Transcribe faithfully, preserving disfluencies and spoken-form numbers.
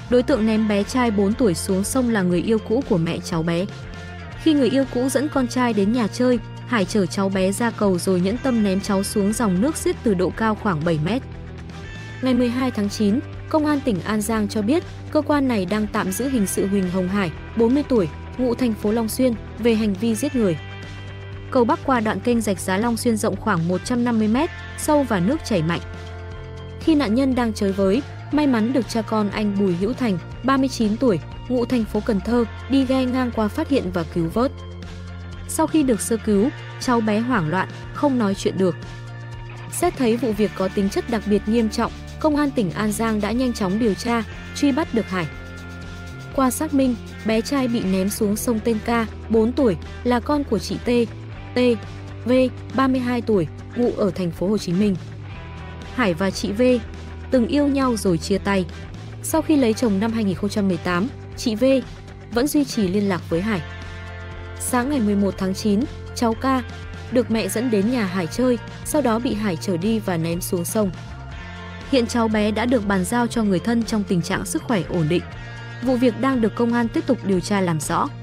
Đối tượng ném bé trai bốn tuổi xuống sông là người yêu cũ của mẹ cháu bé. Khi người yêu cũ dẫn con trai đến nhà chơi, Hải chở cháu bé ra cầu rồi nhẫn tâm ném cháu xuống dòng nước xiết từ độ cao khoảng bảy mét. Ngày mười hai tháng chín, Công an tỉnh An Giang cho biết, cơ quan này đang tạm giữ hình sự Huỳnh Hồng Hải, bốn mươi tuổi, ngụ thành phố Long Xuyên, về hành vi giết người. Cầu bắc qua đoạn kênh rạch Giá Long Xuyên rộng khoảng một trăm năm mươi mét, sâu và nước chảy mạnh. Khi nạn nhân đang chơi với, may mắn được cha con anh Bùi Hữu Thành, ba mươi chín tuổi, ngụ thành phố Cần Thơ, đi ghe ngang qua phát hiện và cứu vớt. Sau khi được sơ cứu, cháu bé hoảng loạn, không nói chuyện được. Xét thấy vụ việc có tính chất đặc biệt nghiêm trọng, Công an tỉnh An Giang đã nhanh chóng điều tra, truy bắt được Hải. Qua xác minh, bé trai bị ném xuống sông tên K, bốn tuổi, là con của chị T, T, V, ba mươi hai tuổi, ngụ ở thành phố Hồ Chí Minh. Hải và chị V từng yêu nhau rồi chia tay. Sau khi lấy chồng năm hai nghìn không trăm mười tám, chị V vẫn duy trì liên lạc với Hải. Sáng ngày mười một tháng chín, cháu K được mẹ dẫn đến nhà Hải chơi, sau đó bị Hải chở đi và ném xuống sông. Hiện cháu bé đã được bàn giao cho người thân trong tình trạng sức khỏe ổn định. Vụ việc đang được công an tiếp tục điều tra làm rõ.